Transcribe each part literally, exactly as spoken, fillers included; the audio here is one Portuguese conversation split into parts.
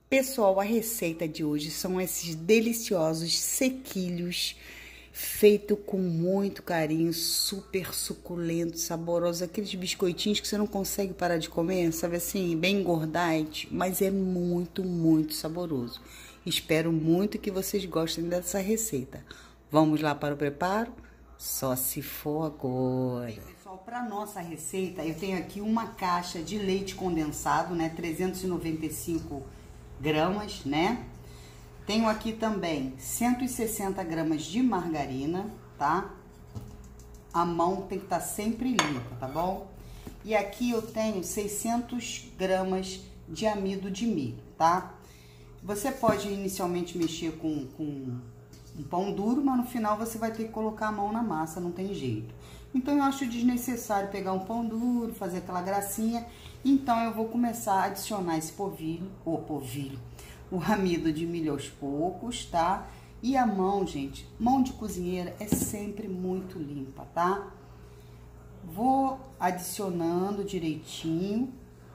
Pessoal, a receita de hoje são esses deliciosos sequilhos feito com muito carinho, super suculento, saboroso, aqueles biscoitinhos que você não consegue parar de comer, sabe assim, bem engordante, mas é muito, muito saboroso. Espero muito que vocês gostem dessa receita. Vamos lá para o preparo? Só se for agora. Bem, pessoal, para nossa receita, eu tenho aqui uma caixa de leite condensado, né, trezentos e noventa e cinco gramas, né? Tenho aqui também cento e sessenta gramas de margarina, tá? A mão tem que estar sempre limpa, tá bom? E aqui eu tenho seiscentas gramas de amido de milho, tá? Você pode inicialmente mexer com, com um pão duro, mas no final você vai ter que colocar a mão na massa, não tem jeito. Então eu acho desnecessário pegar um pão duro, fazer aquela gracinha. Então eu vou começar a adicionar esse polvilho, ou polvilho, o amido de milho aos poucos, tá? E a mão, gente, mão de cozinheira é sempre muito limpa, tá? Vou adicionando direitinho.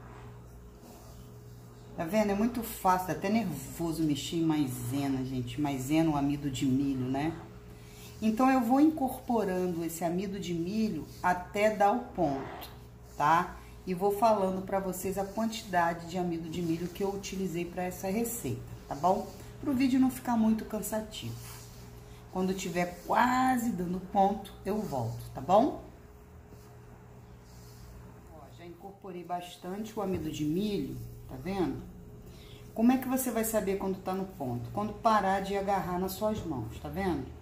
Tá vendo? É muito fácil, dá até nervoso mexer em maisena, gente. Maisena, o amido de milho, né? Então, eu vou incorporando esse amido de milho até dar o ponto, tá? E vou falando pra vocês a quantidade de amido de milho que eu utilizei pra essa receita, tá bom? Pro vídeo não ficar muito cansativo. Quando tiver quase dando ponto, eu volto, tá bom? Ó, já incorporei bastante o amido de milho, tá vendo? Como é que você vai saber quando tá no ponto? Quando parar de agarrar nas suas mãos, tá vendo?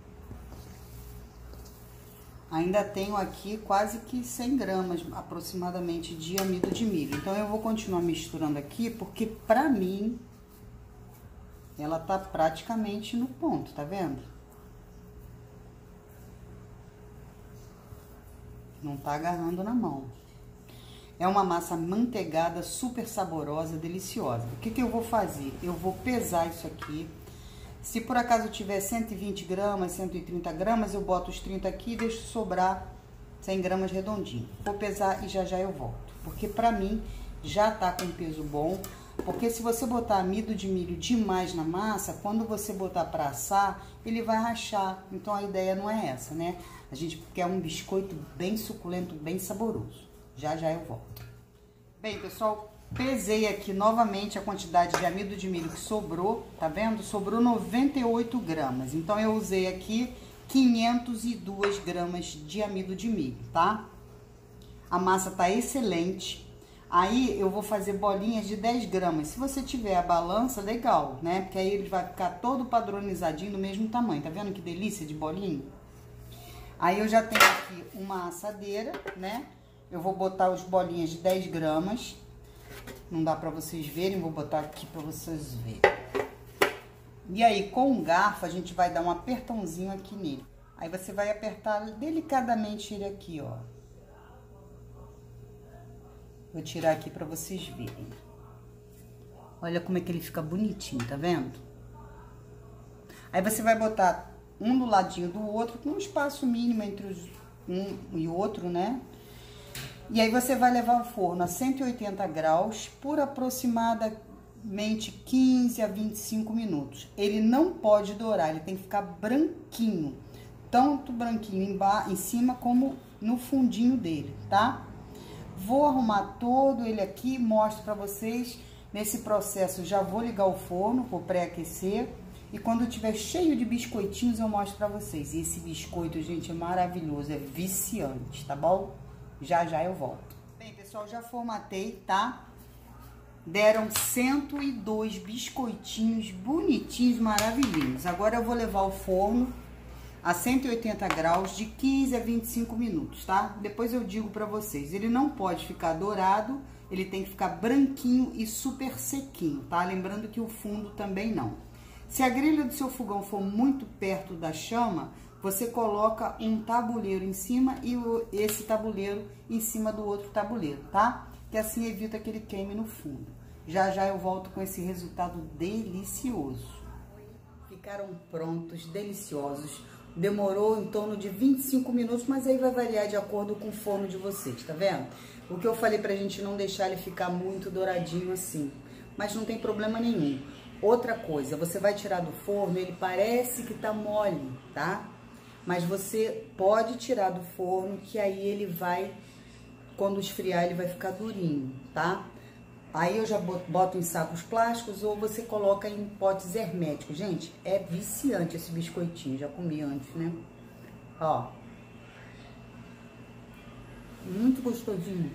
Ainda tenho aqui quase que cem gramas aproximadamente de amido de milho. Então, eu vou continuar misturando aqui, porque pra mim, ela tá praticamente no ponto, tá vendo? Não tá agarrando na mão. É uma massa manteigada, super saborosa, deliciosa. O que que eu vou fazer? Eu vou pesar isso aqui. Se por acaso tiver cento e vinte gramas, cento e trinta gramas, eu boto os trinta aqui e deixo sobrar cem gramas redondinho. Vou pesar e já já eu volto. Porque pra mim já tá com peso bom. Porque se você botar amido de milho demais na massa, quando você botar pra assar, ele vai rachar. Então a ideia não é essa, né? A gente quer um biscoito bem suculento, bem saboroso. Já já eu volto. Bem, pessoal, pesei aqui novamente a quantidade de amido de milho que sobrou, tá vendo? Sobrou noventa e oito gramas. Então, eu usei aqui quinhentas e duas gramas de amido de milho, tá? A massa tá excelente. Aí, eu vou fazer bolinhas de dez gramas. Se você tiver a balança, legal, né? Porque aí ele vai ficar todo padronizadinho do mesmo tamanho. Tá vendo que delícia de bolinho? Aí, eu já tenho aqui uma assadeira, né? Eu vou botar os bolinhas de dez gramas. Não dá pra vocês verem, vou botar aqui pra vocês verem. E aí, com um garfo, a gente vai dar um apertãozinho aqui nele. Aí, você vai apertar delicadamente ele aqui, ó. Vou tirar aqui pra vocês verem. Olha como é que ele fica bonitinho, tá vendo? Aí, você vai botar um do ladinho do outro, com um espaço mínimo entre os um e outro, né? E aí, você vai levar ao forno a cento e oitenta graus por aproximadamente quinze a vinte e cinco minutos. Ele não pode dourar, ele tem que ficar branquinho. Tanto branquinho embaixo, em cima como no fundinho dele, tá? Vou arrumar todo ele aqui, mostro pra vocês. Nesse processo, já vou ligar o forno, vou pré-aquecer. E quando tiver cheio de biscoitinhos, eu mostro pra vocês. E esse biscoito, gente, é maravilhoso, é viciante, tá bom? Já, já eu volto. Bem, pessoal, já formatei, tá? Deram cento e dois biscoitinhos bonitinhos, maravilhosos. Agora eu vou levar ao forno a cento e oitenta graus de quinze a vinte e cinco minutos, tá? Depois eu digo pra vocês. Ele não pode ficar dourado, ele tem que ficar branquinho e super sequinho, tá? Lembrando que o fundo também não. Se a grelha do seu fogão for muito perto da chama, você coloca um tabuleiro em cima e o, esse tabuleiro em cima do outro tabuleiro, tá? Que assim evita que ele queime no fundo. Já já eu volto com esse resultado delicioso. Ficaram prontos, deliciosos. Demorou em torno de vinte e cinco minutos, mas aí vai variar de acordo com o forno de vocês, tá vendo? O que eu falei pra gente não deixar ele ficar muito douradinho assim. Mas não tem problema nenhum. Outra coisa, você vai tirar do forno, ele parece que tá mole, tá? Mas você pode tirar do forno, que aí ele vai, quando esfriar, ele vai ficar durinho, tá? Aí eu já boto em sacos plásticos ou você coloca em potes herméticos. Gente, é viciante esse biscoitinho, já comi antes, né? Ó. Muito gostosinho.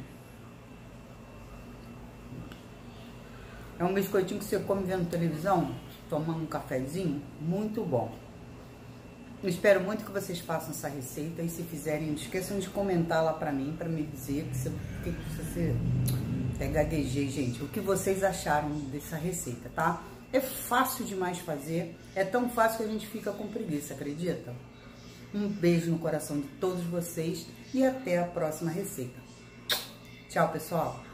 É um biscoitinho que você come vendo televisão, tomando um cafezinho, muito bom. Eu espero muito que vocês façam essa receita e se fizerem, não esqueçam de comentar lá pra mim, pra me dizer que você, que você é gaguejei, gente, o que vocês acharam dessa receita, tá? É fácil demais fazer, é tão fácil que a gente fica com preguiça, acredita? Um beijo no coração de todos vocês e até a próxima receita. Tchau, pessoal!